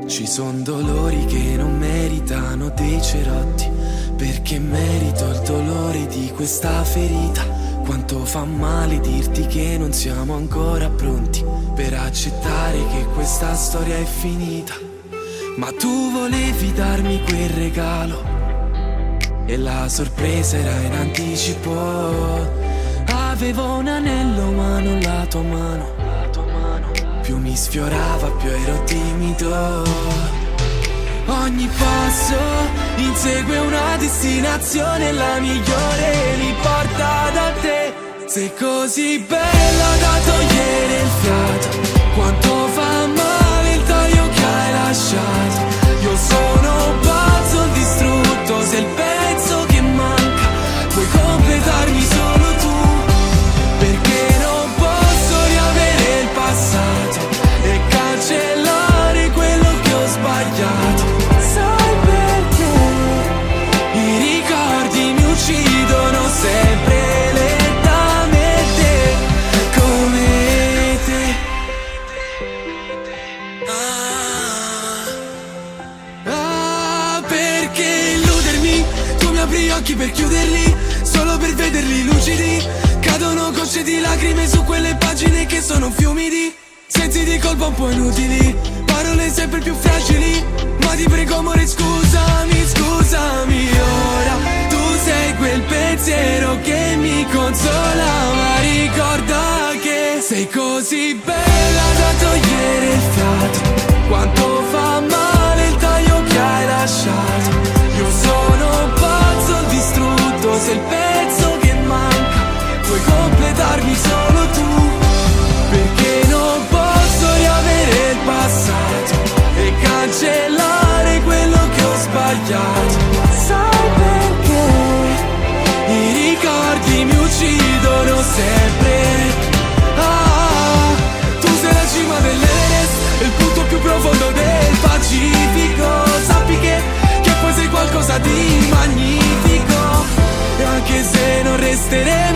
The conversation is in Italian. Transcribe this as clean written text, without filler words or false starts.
Ci son dolori che non meritano dei cerotti, perché merito il dolore di questa ferita. Quanto fa male dirti che non siamo ancora pronti per accettare che questa storia è finita. Ma tu volevi darmi quel regalo e la sorpresa era in anticipo. Avevo un anello ma non la tua mano. Più mi sfiorava più ero timido. Ogni passo insegue una destinazione, la migliore mi porta da te. Sei così bella da togliere il fiato, quanto fa male il taglio che hai lasciato. Io sono un puzzle distrutto, sei il pezzo che manca, puoi completarmi solo tu, perché non posso riavere il passato e cancellare quello che ho sbagliato. Sai perché i ricordi mi uccidono sempre lentamente come te. Perché illudermi? Tu mi apri gli occhi per chiuderli, solo per vederli lucidi. Cadono gocce di lacrime su quelle pagine che sono fiumi di sensi di colpa un po' inutili, parole sempre più fragili. Ma ti prego amore scusami, scusami ora. Tu sei quel pensiero che mi consola, ma ricorda che sei così bella da togliere il fiato, quanto fa male il taglio che hai lasciato. Io sono un puzzle distrutto, sei il pezzo che manca, puoi completarmi solo tu, perché non posso riavere il passato e cancellare quello che ho sbagliato. Sai perché i ricordi mi uccidono sempre. Tu sei la cima dell'Everest, il punto più profondo del Pacifico. Sappi che poi sei qualcosa di magnifico, e anche se non resterei